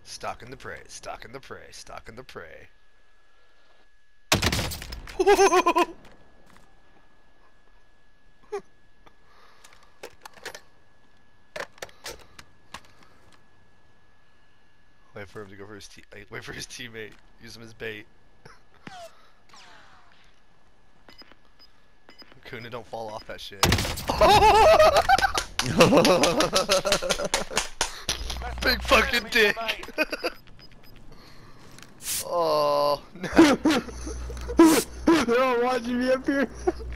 Stalking the prey, stalking the prey, stalking the prey. Wait for him to go for his wait for his teammate. Use him as bait. Kuna, don't fall off that shit. Big fucking dick. Oh no. They're all watching me up here.